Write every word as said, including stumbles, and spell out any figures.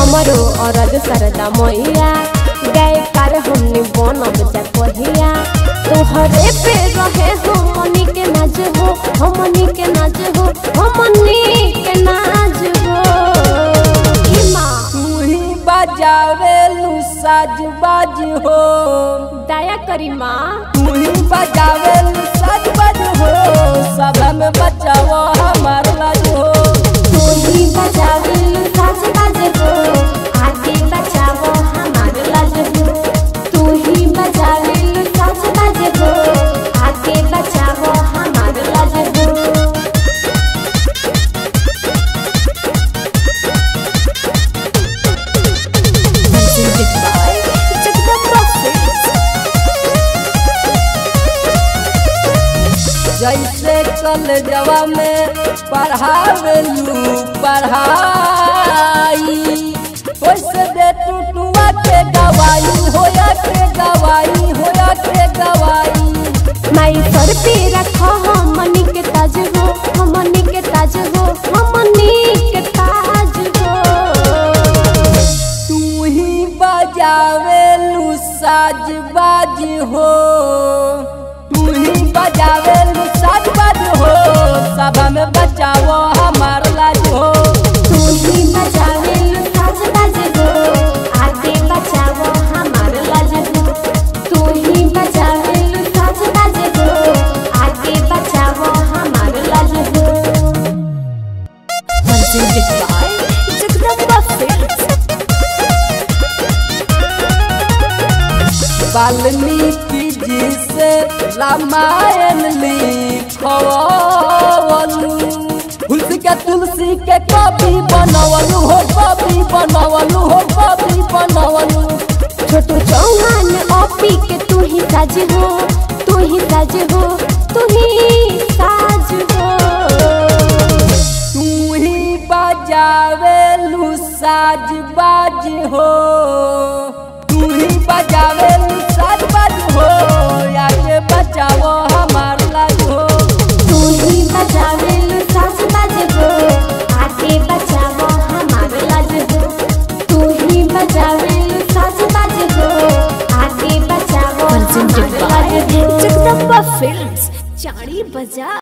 हमरो अरज सरदा मैया गए कार हमने बनब जा कहिया तोहरे पे रहे हमनी के नाज हो हमनी के नाज हो हमनी के नाज हो तू ही बजावे लू साज बाज हो दया करी माँ तू ही बजावे लू साज बाज हो सब में बचाओ हमार लाज हो तू ही बजावे लू साज बाज हो आगे बचाओ हमार लाज हो तू ही बजावे लू साज बाज हो आगे बचाओ हमार लाज हो जैसे कॉलेजवा में पढ़ावेलू पढ़ाई वैसे दे टुटुआ के गवाई होया के गवाई होया के गवाई माई सर पे रखो हमनी के ताज हो हमनी के ताज हो हमनी के ताज हो तू ही बजावेलू साज बाज हो तू ही बजावेलू साज बाज हो सभा में बचाओ हमार लाज हो तू ही बजावेलू साज बाज हो आगे बचाओ हमार लाज हो तू ही बजावेलू साज बाज हो आगे बचाओ हमार लाज हो जगदम्बा फिल्म्स वाल्मीकि जी से रामायण लिखवलू तुलसी के तुलसी के कवि बनवलू हो कवि बनवलू हो कवि बनवलू छोटू चौहान ओपी के तू ही साज हो तू ही साज हो तू ही साज हो तू ही बजावेलू साज बाज हो तू ही बजावेलू साज बाज हो आगे बचाओ हमार लाज हो तू ही बजावेलू साज बाज हो आगे बचाओ हमार लाज हो तू ही बजावेलू साज बाज हो आगे बचाओ हमार लाज हो जगदम्बा फिल्म्स चाड़ी बाजार।